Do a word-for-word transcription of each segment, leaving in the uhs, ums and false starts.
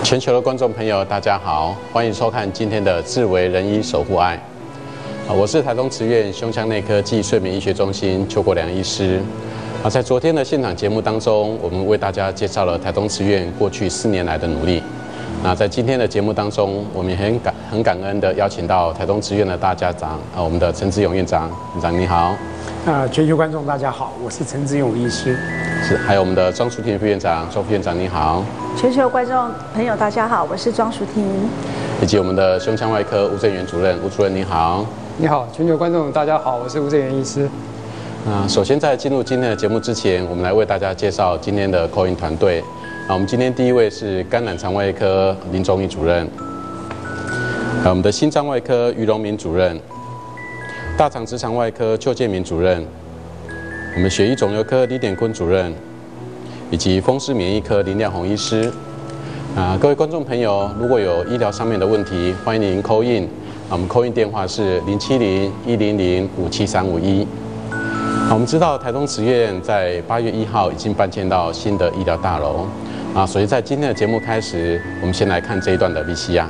全球的观众朋友，大家好，欢迎收看今天的智为人医守护爱。啊，我是台东慈院胸腔内科暨睡眠医学中心邱国良医师。啊，在昨天的现场节目当中，我们为大家介绍了台东慈院过去四年来的努力。那在今天的节目当中，我们也很感很感恩的邀请到台东慈院的大家长啊，我们的陈志勇院长，院长你好。 啊，全球观众大家好，我是陈志勇医师。 是，还有我们的庄淑婷副院长，庄副院长你好。 全球观众朋友大家好，我是庄淑婷。 以及我们的胸腔外科吴正元主任，吴主任你好。 你好，全球观众大家好，我是吴正元医师。 啊，首先在进入今天的节目之前，我们来为大家介绍今天的 call in 团队。啊，我们今天第一位是肝胆肠外科林忠义主任，还有我们的心脏外科于荣民主任，大肠直肠外科邱建民主任，我们血液肿瘤科李典坤主任，以及风湿免疫科林亮宏医师。啊，各位观众朋友，如果有医疗上面的问题，欢迎您 call in。啊，我们 call in 电话是零七零一零零五七三五一。我们知道台东慈院在八月一号已经搬迁到新的医疗大楼，啊，所以在今天的节目开始，我们先来看这一段的 V C R。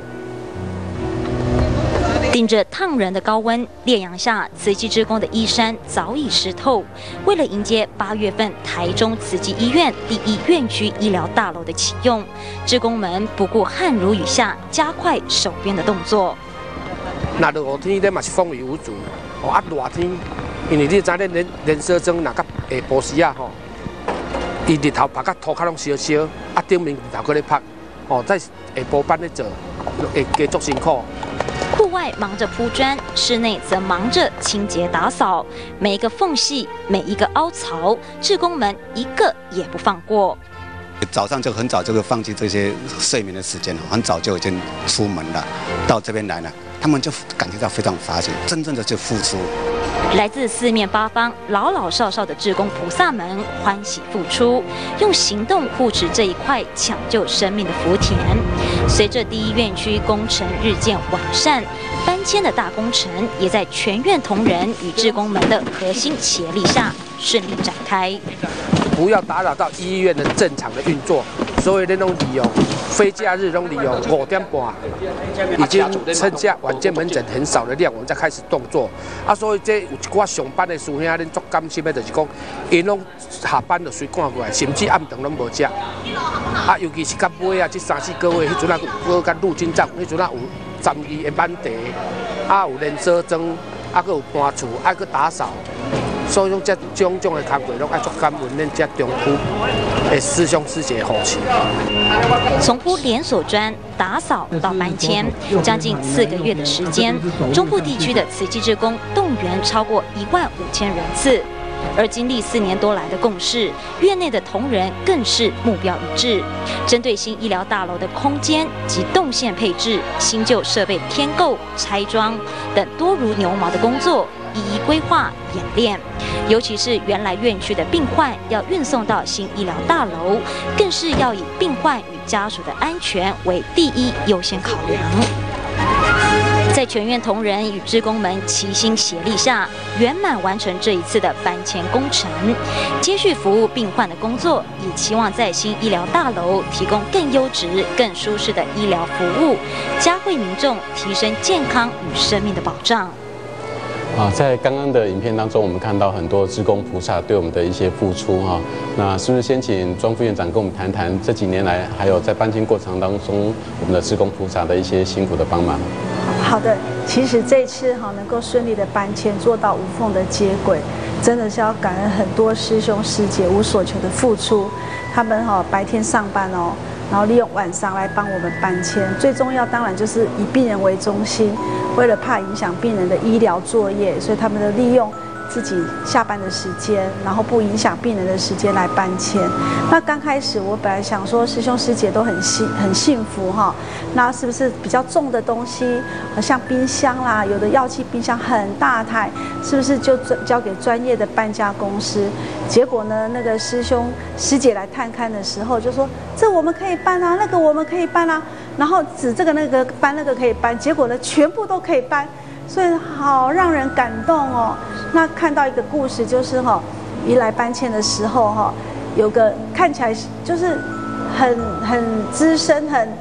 顶着烫人的高温，烈阳下，慈济志工的衣衫早已湿透。为了迎接八月份台中慈济医院第一院区医疗大楼的启用，志工们不顾汗如雨下，加快手边的动作。 那热天咧嘛是风雨无阻，哦啊热天。因为你知咱连连射针若到下晡时啊吼，伊日头拍甲涂骹拢烧烧，啊顶面日头搁咧拍，哦在下晡班咧做，会加足辛苦。 户外忙着铺砖，室内则忙着清洁打扫，每一个缝隙，每一个凹槽，志工们一个也不放过。 早上就很早就会放弃这些睡眠的时间，很早就已经出门了，到这边来了，他们就感觉到非常发现，真正的就付出。 来自四面八方、老老少少的志工菩萨们欢喜付出，用行动护持这一块抢救生命的福田。随着第一院区工程日渐完善，搬迁的大工程也在全院同仁与志工们的核心协力下顺利展开。 不要打扰到医院的正常的运作，所以那种利用非假日拢利用五点半，已经剩下晚间门诊很少的量，我们再开始动作。啊，所以这有一寡上班的师兄，恁足甘心的，就是讲，因拢下班就随赶过来，甚至暗顿拢无食。啊，尤其是到尾啊，这三四个月，迄阵啊，搁甲入境站，迄阵啊有十二个班地，啊有连射针，啊搁有搬厝，啊搁打扫。所以讲，这种种的工作，拢爱足感恩恁这中区的师兄师姐扶持。 从铺连锁砖、打扫到搬迁，将近四个月的时间，中部地区的慈济志工动员超过一万五千人次。而经历四年多来的共事，院内的同仁更是目标一致。针对新医疗大楼的空间及动线配置、新旧设备添购、拆装等多如牛毛的工作，一一规划演练。尤其是原来院区的病患要运送到新医疗大楼，更是要以病患与家属的安全为第一优先考量。在全院同仁与志工们齐心协力下，圆满完成这一次的搬迁工程。接续服务病患的工作，也期望在新医疗大楼提供更优质、更舒适的医疗服务，嘉惠民众提升健康与生命的保障。 啊，在刚刚的影片当中，我们看到很多志工菩萨对我们的一些付出哈。那是不是先请庄副院长跟我们谈谈这几年来，还有在搬迁过程当中，我们的志工菩萨的一些辛苦的帮忙？ 好的，其实这次哈能够顺利的搬迁，做到无缝的接轨，真的是要感恩很多师兄师姐无所求的付出。他们哈白天上班哦，然后利用晚上来帮我们搬迁。最重要当然就是以病人为中心，为了怕影响病人的医疗作业，所以他们的利用自己下班的时间，然后不影响病人的时间来搬迁。那刚开始我本来想说师兄师姐都很幸很幸福哈，那是不是比较重的东西，像冰箱啦，有的药器冰箱很大台，是不是就交给专业的搬家公司？结果呢，那个师兄师姐来探看的时候就说，这我们可以搬啊，那个我们可以搬啊，然后指这个那个搬那个可以搬，结果呢全部都可以搬。所以好让人感动哦。那看到一个故事，就是哈、哦，一来搬迁的时候哈、哦，有个看起来就是很很资深、很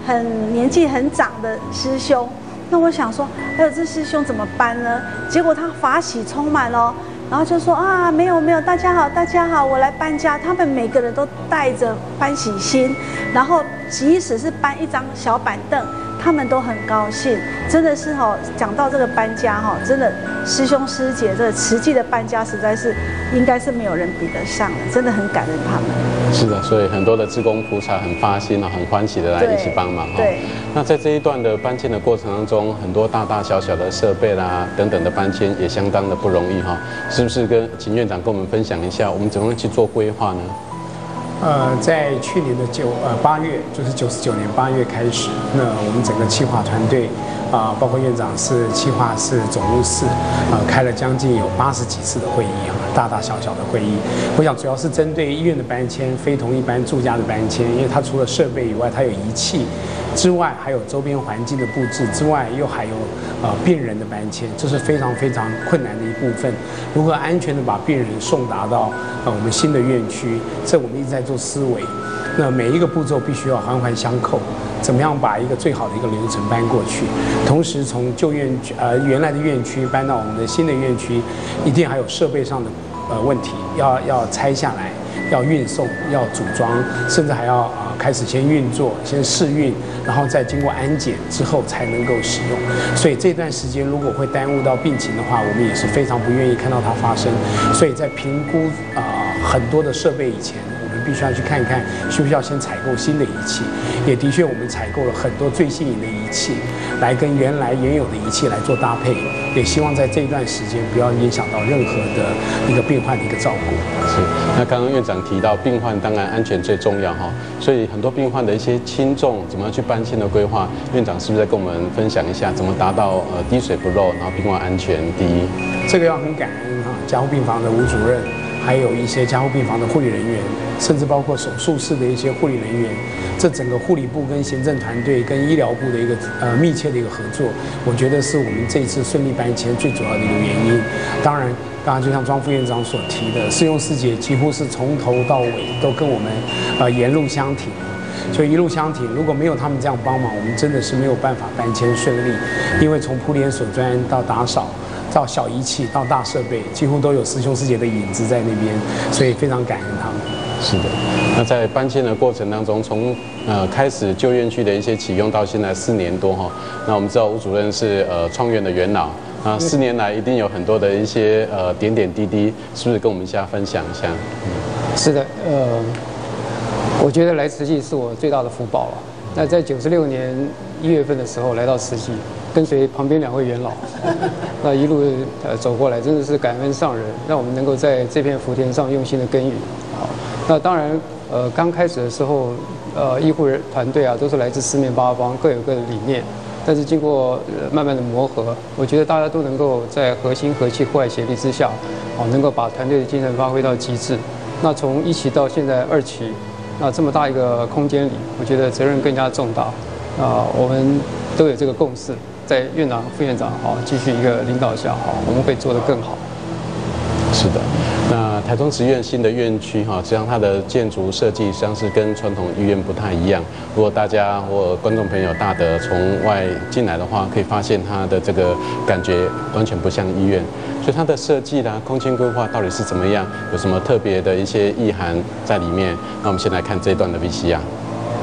很年纪很长的师兄。那我想说，哎呦，这师兄怎么搬呢？结果他法喜充满哦，然后就说啊，没有没有，大家好，大家好，我来搬家。他们每个人都带着欢喜心，然后即使是搬一张小板凳，他们都很高兴。真的是哦，讲到这个搬家哈，真的师兄师姐这个慈济的搬家，实在是应该是没有人比得上的，真的很感恩他们。 是的，所以很多的志工菩萨很发心啊，很欢喜的来一起帮忙哈。 对。 那在这一段的搬迁的过程当中，很多大大小小的设备啦等等的搬迁也相当的不容易哈，是不是？跟请院长跟我们分享一下，我们怎么样去做规划呢？ 呃，在去年的九呃八月，就是九十九年八月开始，那我们整个企划团队啊、呃，包括院长室、企划室、总务室，呃，开了将近有八十几次的会议啊，大大小小的会议。我想主要是针对医院的搬迁，非同一般住家的搬迁，因为它除了设备以外，它有仪器之外，还有周边环境的布置之外，又还有呃病人的搬迁，这是非常非常困难的一部分。如何安全的把病人送达到呃我们新的院区，这我们一直在做思维。那每一个步骤必须要环环相扣，怎么样把一个最好的一个流程搬过去，同时从旧院区呃原来的院区搬到我们的新的院区，一定还有设备上的呃问题，要要拆下来，要运送，要组装，甚至还要啊、呃、开始先运作，先试运，然后再经过安检之后才能够使用。所以这段时间如果会耽误到病情的话，我们也是非常不愿意看到它发生。所以在评估啊、呃、很多的设备以前，我们必须要去看看需不需要先采购新的仪器。也的确，我们采购了很多最新颖的仪器，来跟原来原有的仪器来做搭配。也希望在这一段时间不要影响到任何的一个病患的一个照顾。 是，那刚刚院长提到病患当然安全最重要哈，所以很多病患的一些轻重怎么样去搬迁的规划，院长是不是在跟我们分享一下，怎么达到呃滴水不漏，然后病患安全第一？ 这个要很感恩哈，加护病房的吴主任，还有一些加护病房的护理人员，甚至包括手术室的一些护理人员，这整个护理部跟行政团队跟医疗部的一个呃密切的一个合作，我觉得是我们这一次顺利搬迁最主要的一个原因。当然，刚刚就像庄副院长所提的，师兄师姐几乎是从头到尾都跟我们呃沿路相挺。就一路相挺，如果没有他们这样帮忙，我们真的是没有办法搬迁顺利。因为从铺联锁砖到打扫，到小仪器到大设备，几乎都有师兄师姐的影子在那边，所以非常感恩他们。 是的，那在搬迁的过程当中，从呃开始旧院区的一些启用到现在四年多哈，那我们知道吴主任是呃创院的元老，那四年来一定有很多的一些呃点点滴滴，是不是跟我们一下分享一下？嗯， 是的，呃。我觉得来慈济是我最大的福报了。那在九十六年一月份的时候来到慈济，跟随旁边两位元老，那一路呃走过来，真的是感恩上人，让我们能够在这片福田上用心的耕耘。好，那当然，呃，刚开始的时候，呃，医护人团队啊，都是来自四面八方，各有各的理念。但是经过呃慢慢的磨合，我觉得大家都能够在和心和气、互爱协力之下，好，能够把团队的精神发挥到极致。那从一期到现在二期。那这么大一个空间里，我觉得责任更加重大。啊，我们都有这个共识，在院长、副院长好继续一个领导下，好，我们会做得更好。 是的，那台中慈院新的院区哈，实际上它的建筑设计实际上是跟传统医院不太一样。如果大家或观众朋友大德从外进来的话，可以发现它的这个感觉完全不像医院。所以它的设计啦、空间规划到底是怎么样？有什么特别的一些意涵在里面？那我们先来看这一段的 V C R。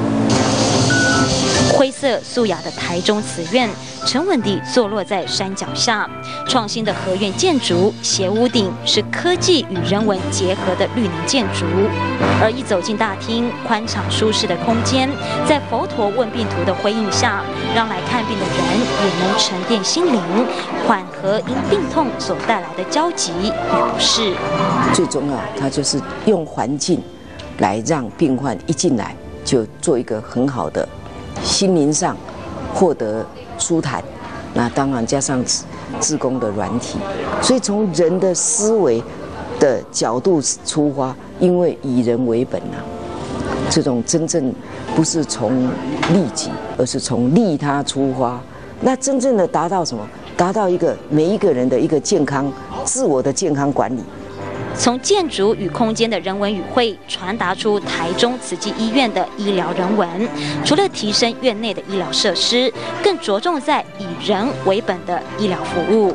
灰色素雅的台中慈院，沉稳地坐落在山脚下。创新的合院建筑，斜屋顶是科技与人文结合的绿能建筑。而一走进大厅，宽敞舒适的空间，在佛陀问病图的辉映下，让来看病的人也能沉淀心灵，缓和因病痛所带来的焦急与不适。 最重要，它就是用环境来让病患一进来就做一个很好的。心灵上获得舒坦，那当然加上志工的软体，所以从人的思维的角度出发，因为以人为本啊，这种真正不是从利己，而是从利他出发，那真正的达到什么？达到一个每一个人的一个健康、自我的健康管理， 从建筑与空间的人文语汇，传达出台中慈济医院的医疗人文。除了提升院内的医疗设施，更着重在以人为本的医疗服务。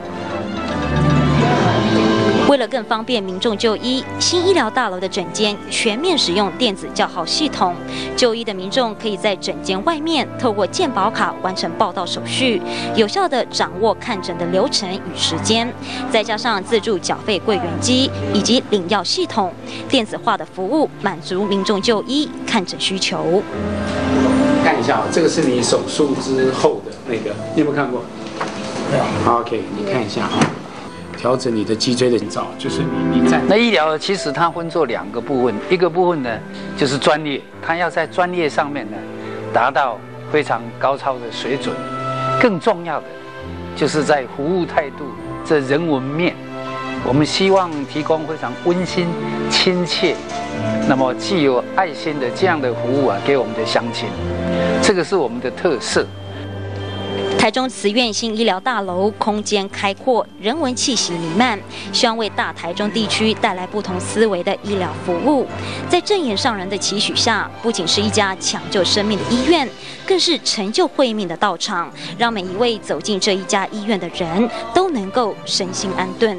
为了更方便民众就医，新医疗大楼的诊间全面使用电子叫号系统，就医的民众可以在诊间外面透过健保卡完成报到手续，有效地掌握看诊的流程与时间。再加上自助缴费柜员机以及领药系统，电子化的服务满足民众就医看诊需求。 看一下哦，这个是你手术之后的那个，你有没有看过？好 ，OK， 你看一下啊。调整你的脊椎的照，就是你你站。 那医疗其实它分作两个部分，一个部分呢就是专业，它要在专业上面呢达到非常高超的水准。更重要的就是在服务态度这人文面，我们希望提供非常温馨、亲切，那么既有爱心的这样的服务啊，给我们的乡亲，这个是我们的特色。 台中慈院新医疗大楼空间开阔，人文气息弥漫，希望为大台中地区带来不同思维的医疗服务。在正言上人的期许下，不仅是一家抢救生命的医院，更是成就慧命的道场，让每一位走进这一家医院的人都能够身心安顿。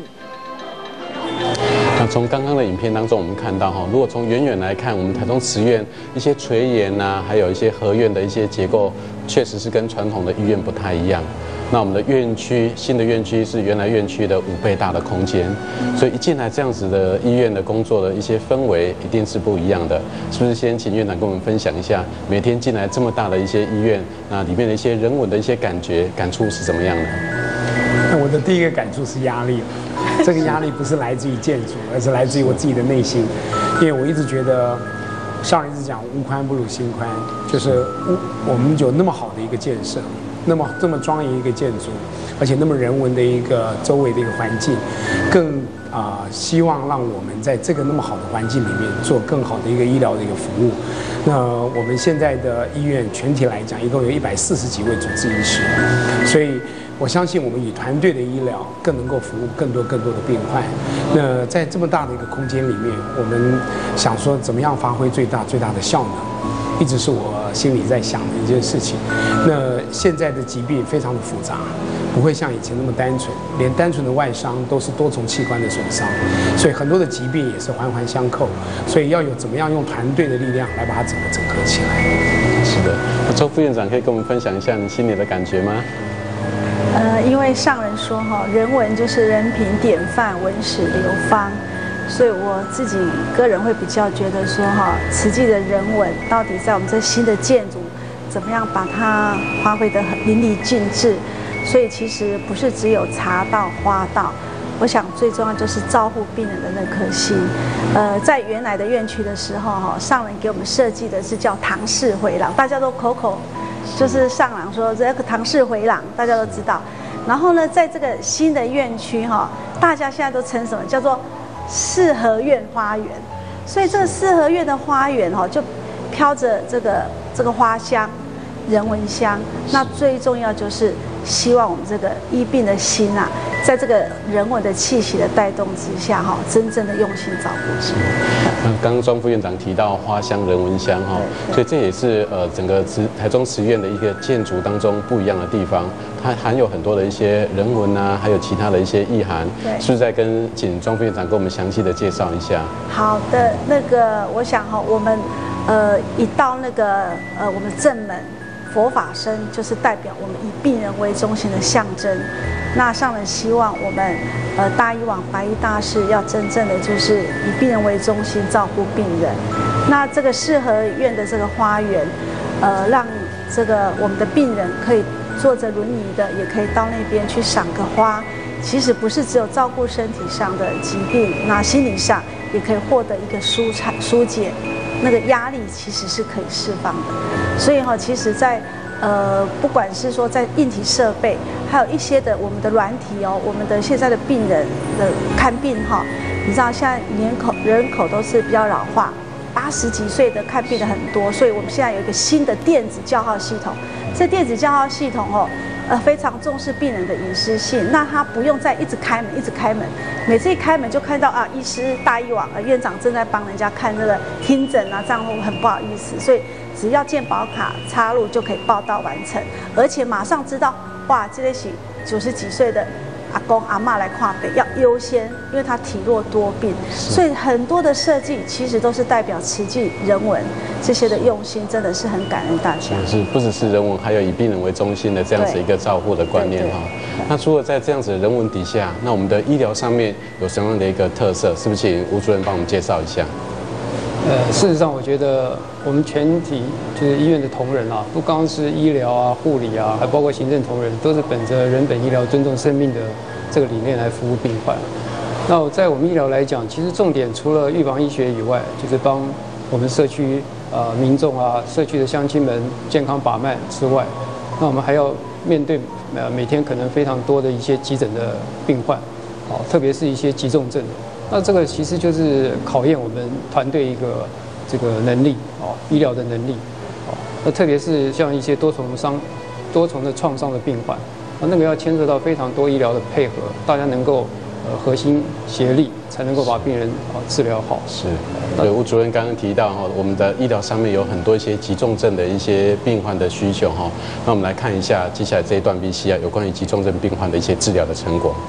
那从刚刚的影片当中，我们看到哈，如果从远远来看，我们台中慈院一些垂檐呐，还有一些合院的一些结构，确实是跟传统的医院不太一样。那我们的院区，新的院区是原来院区的五倍大的空间，所以一进来这样子的医院的工作的一些氛围一定是不一样的。是不是先请院长跟我们分享一下，每天进来这么大的一些医院，那里面的一些人文的一些感觉、感触是怎么样的？ 那我的第一个感触是压力，这个压力不是来自于建筑，而是来自于我自己的内心，因为我一直觉得，上人一直讲无宽不如心宽，就是我们有那么好的一个建设，那么这么庄严一个建筑，而且那么人文的一个周围的一个环境，更啊、呃、希望让我们在这个那么好的环境里面做更好的一个医疗的一个服务。那我们现在的医院全体来讲，一共有一百四十几位主治医师，所以我相信我们以团队的医疗更能够服务更多更多的病患。那在这么大的一个空间里面，我们想说怎么样发挥最大最大的效能，一直是我心里在想的一件事情。那现在的疾病非常的复杂，不会像以前那么单纯，连单纯的外伤都是多重器官的损伤，所以很多的疾病也是环环相扣，所以要有怎么样用团队的力量来把它整个整合起来。 是的，那周副院长可以跟我们分享一下你心里的感觉吗？ 呃，因为上人说哈，人文就是人品典范，文史流芳，所以我自己个人会比较觉得说哈，慈济的人文到底在我们这新的建筑，怎么样把它发挥得很淋漓尽致。所以其实不是只有茶道、花道，我想最重要就是照顾病人的那颗心。呃，在原来的院区的时候哈，上人给我们设计的是叫唐氏回廊，大家都口口。就是上廊说这个唐氏回廊，大家都知道。然后呢，在这个新的院区哈，大家现在都称什么叫做四合院花园？所以这个四合院的花园哈，就飘着这个这个花香、人文香。那最重要就是希望我们这个医病的心啊，在这个人文的气息的带动之下哈，真正的用心照顾。是。 那刚刚庄副院长提到花香人文香哈，所以这也是呃整个慈台中慈院的一个建筑当中不一样的地方，它含有很多的一些人文啊，还有其他的一些意涵。对，是不是再跟请庄副院长跟我们详细的介绍一下？好的，那个我想哈，我们呃一到那个呃我们正门。佛法僧就是代表我们以病人为中心的象征。那上人希望我们，呃，大医王白衣大士要真正的就是以病人为中心照顾病人。那这个四合院的这个花园，呃，让这个我们的病人可以坐着轮椅的，也可以到那边去赏个花。其实不是只有照顾身体上的疾病，那心理上也可以获得一个舒畅疏解。那个压力其实是可以释放的，所以哈，其实在呃，不管是说在硬体设备，还有一些的我们的软体哦，我们的现在的病人的看病哈，你知道现在人口人口都是比较老化，八十几岁的看病的很多，所以我们现在有一个新的电子叫号系统，这电子叫号系统哦， 呃非常重视病人的隐私性，那他不用再一直开门一直开门，每次一开门就看到啊医师大医网啊院长正在帮人家看这个听诊啊，这样会很不好意思，所以只要健保卡插入就可以报到完成，而且马上知道哇这个是九十几岁的阿公阿嬷来看病要优先，因为他体弱多病，所以很多的设计其实都是代表慈济人文这些的用心，真的是很感恩大家。 是，不只是人文，还有以病人为中心的这样子一个照护的观念哈。那除了在这样子的人文底下，那我们的医疗上面有什么样的一个特色？是不是请吴主任帮我们介绍一下？ 呃，事实上，我觉得我们全体就是医院的同仁啊，不光是医疗啊、护理啊，还包括行政同仁，都是本着人本医疗、尊重生命的这个理念来服务病患。那在我们医疗来讲，其实重点除了预防医学以外，就是帮我们社区呃民众啊、社区的乡亲们健康把脉之外，那我们还要面对呃每天可能非常多的一些急诊的病患，哦，特别是一些急重症。那这个其实就是考验我们团队一个这个能力哦，医疗的能力哦。那特别是像一些多重伤、多重的创伤的病患，那那个要牵涉到非常多医疗的配合，大家能够呃核心协力，才能够把病人啊治疗好。 是，对，吴主任刚刚提到哈，我们的医疗上面有很多一些急重症的一些病患的需求哈。那我们来看一下接下来这一段 V C R 有关于急重症病患的一些治疗的成果。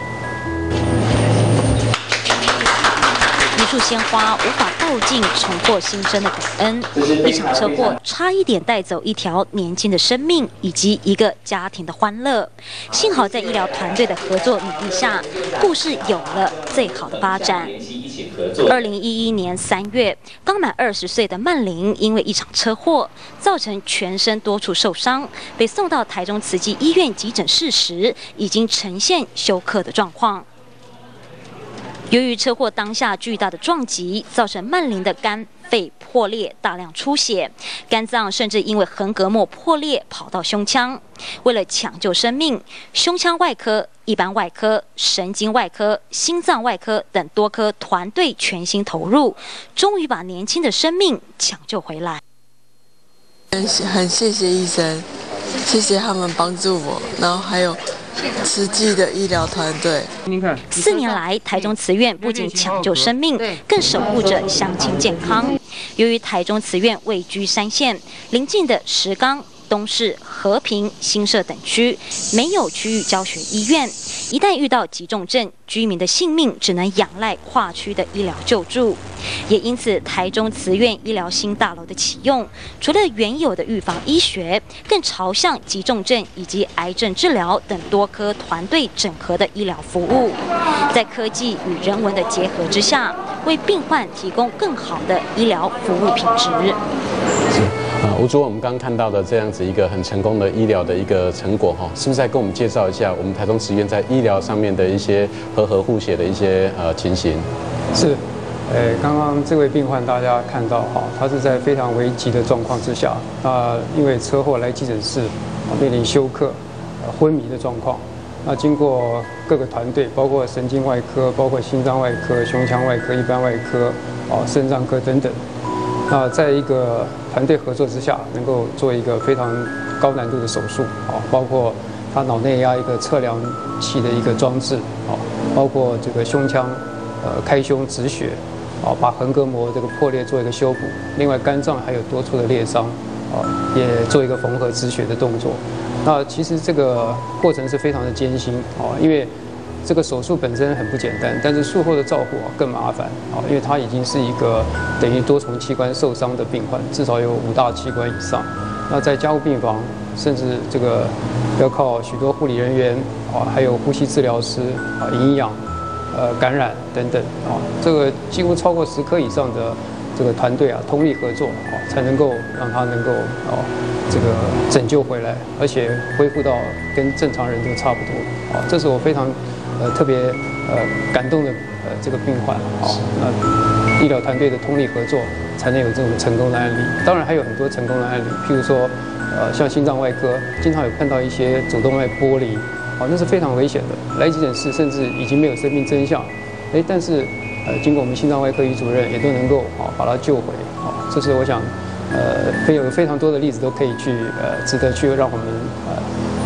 一束鲜花无法道尽重获新生的感恩，一场车祸差一点带走一条年轻的生命以及一个家庭的欢乐。幸好在医疗团队的合作努力下，故事有了最好的发展。二零一一年三月，刚满二十岁的曼玲因为一场车祸，造成全身多处受伤，被送到台中慈济医院急诊室时，已经呈现休克的状况。由于车祸当下巨大的撞击，造成曼玲的肝、肺破裂、大量出血，肝脏甚至因为横膈膜破裂跑到胸腔。为了抢救生命，胸腔外科、一般外科、神经外科、心脏外科等多科团队全心投入，终于把年轻的生命抢救回来。 很很谢谢医生，谢谢他们帮助我，然后还有慈济的医疗团队。 四年来，台中慈院不仅抢救生命，更守护着乡亲健康。由于台中慈院位居山线，邻近的石冈、东势、和平、新社等区没有区域教学医院，一旦遇到急重症，居民的性命只能仰赖跨区的医疗救助。也因此，台中慈院医疗新大楼的启用，除了原有的预防医学，更朝向急重症以及癌症治疗等多科团队整合的医疗服务，在科技与人文的结合之下，为病患提供更好的医疗服务品质。 啊，吴主任，我们刚刚看到的这样子一个很成功的医疗的一个成果哈，是不是再跟我们介绍一下我们台中慈院在医疗上面的一些和合互协的一些呃情形？是， 呃，刚刚这位病患大家看到哈，他是在非常危急的状况之下，那因为车祸来急诊室，啊面临休克、呃昏迷的状况。那经过各个团队，包括神经外科、包括心脏外科、胸腔外科、一般外科、啊肾脏科等等。那在一个团队合作之下，能够做一个非常高难度的手术啊，包括他脑内压一个测量器的一个装置啊，包括这个胸腔呃开胸止血啊，把横膈膜这个破裂做一个修补，另外肝脏还有多处的裂伤啊，也做一个缝合止血的动作。那其实这个过程是非常的艰辛啊，因为这个手术本身很不简单，但是术后的照顾啊更麻烦啊，因为它已经是一个等于多重器官受伤的病患，至少有五大器官以上。那在加护病房，甚至这个要靠许多护理人员啊，还有呼吸治疗师啊、营养、呃感染等等啊，这个几乎超过十科以上的这个团队啊，通力合作啊，才能够让他能够啊这个拯救回来，而且恢复到跟正常人都差不多啊，这是我非常。呃，特别呃感动的呃这个病患啊，那医疗团队的通力合作，才能有这种成功的案例。当然还有很多成功的案例，譬如说，呃，像心脏外科，经常有看到一些主动脉剥离，啊，那是非常危险的。来急诊室甚至已经没有生命征象，哎，但是呃，经过我们心脏外科医主任也都能够啊把它救回，啊，这是我想，呃，非有非常多的例子都可以去呃值得去让我们呃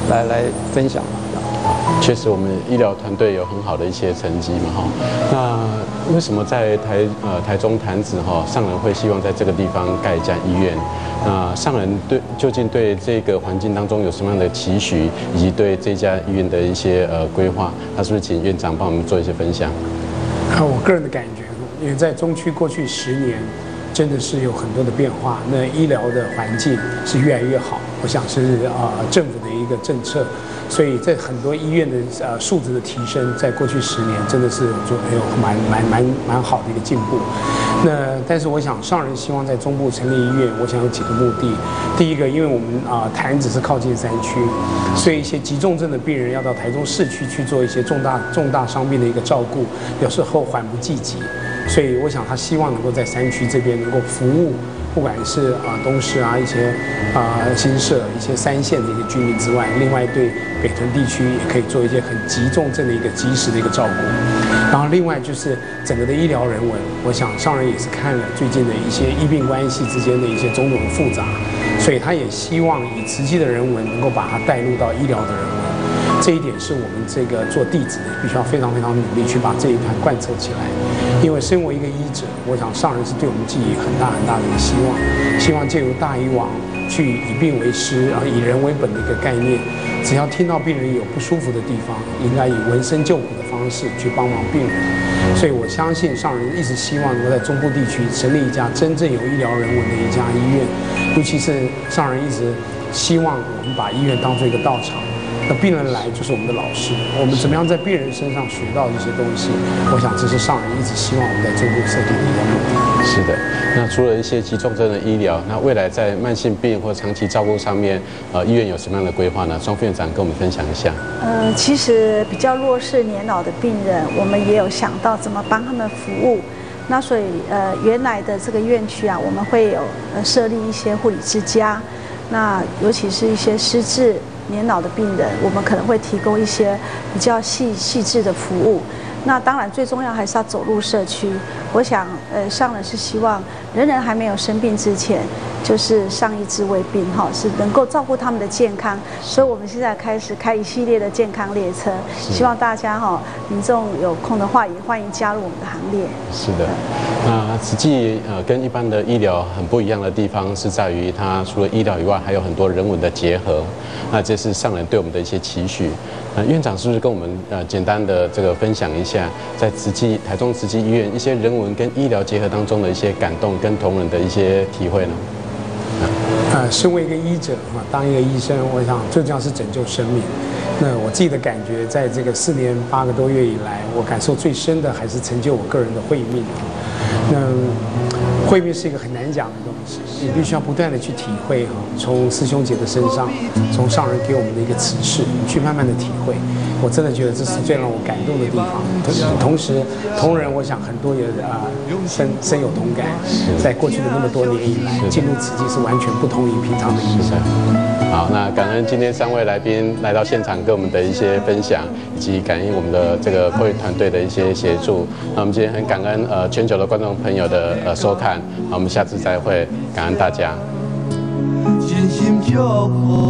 来来分享。 确实，我们医疗团队有很好的一些成绩嘛，哈。那为什么在台呃台中潭子哈上人会希望在这个地方盖一家医院？那上人对究竟对这个环境当中有什么样的期许，以及对这家医院的一些呃规划？他是不是请院长帮我们做一些分享？ 啊，我个人的感觉，因为在中区过去十年，真的是有很多的变化。那医疗的环境是越来越好，我想是啊、呃、政府的一个政策。所以在很多医院的呃素质的提升，在过去十年真的是就有蛮蛮蛮蛮好的一个进步。那但是我想上人希望在中部成立医院，我想有几个目的。第一个，因为我们啊、呃、潭子是靠近山区，所以一些急重症的病人要到台中市区去做一些重大重大伤病的一个照顾，有时候缓不济急。所以我想他希望能够在山区这边能够服务。不管是啊东市啊一些啊新社一些三线的一个居民之外，另外对北屯地区也可以做一些很急重症的一个及时的一个照顾。然后另外就是整个的医疗人文，我想上人也是看了最近的一些医病关系之间的一些种种的复杂，所以他也希望以慈济的人文能够把它带入到医疗的人文。这一点是我们这个做弟子的必须要非常非常努力去把这一团贯彻起来。因为身为一个医者，我想上人是对我们寄予很大很大的一个希望，希望借由大医王去以病为师，然后以人为本的一个概念，只要听到病人有不舒服的地方，应该以闻声救苦的方式去帮忙病人。所以我相信上人一直希望能够在中部地区成立一家真正有医疗人文的一家医院，尤其是上人一直希望我们把医院当作一个道场。那病人来就是我们的老师，我们怎么样在病人身上学到一些东西？我想这是上人一直希望我们在中部设定的一个目的。 是的，那除了一些急重症的医疗，那未来在慢性病或长期照顾上面，呃，医院有什么样的规划呢？庄副院长跟我们分享一下。 呃，其实比较弱势年老的病人，我们也有想到怎么帮他们服务。那所以呃，原来的这个院区啊，我们会有呃设立一些护理之家，那尤其是一些失智。年老的病人，我们可能会提供一些比较细细致的服务。那当然，最重要还是要走入社区。我想，呃，上人是希望人人还没有生病之前，就是上医治未病，哈，是能够照顾他们的健康。所以我们现在开始开一系列的健康列车，希望大家哈，民众有空的话也欢迎加入我们的行列。 是的，那慈济呃跟一般的医疗很不一样的地方是在于，它除了医疗以外，还有很多人文的结合。那这是上人对我们的一些期许。呃，院长是不是跟我们呃简单的这个分享一下，在慈济台中慈济医院一些人文跟医疗结合当中的一些感动跟同仁的一些体会呢？ 呃，身为一个医者啊，当一个医生，我想最重要是拯救生命。那我自己的感觉，在这个四年八个多月以来，我感受最深的还是成就我个人的慧命。那慧命是一个很难讲的东西，你必须要不断的去体会哈，从师兄姐的身上，从上人给我们的一个启示，去慢慢的体会。我真的觉得这是最让我感动的地方。同同时，同仁我想很多也啊、呃、深深有同感，在过去的那么多年以来，进入慈济是完全不同于平常的医生。 好，那感恩今天三位来宾来到现场跟我们的一些分享，以及感恩我们的这个会团队的一些协助。那我们今天很感恩呃全球的观众朋友的呃收看，那我们下次再会，感恩大家。真心祝福。